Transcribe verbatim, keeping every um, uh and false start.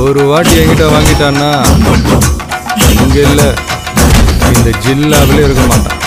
ஒரு வாட்டி என்கிட்ட வாங்கிட்டான்னா இங்க இல்ல இந்த ஜில்லாவிலே இருக்க மாட்டான்.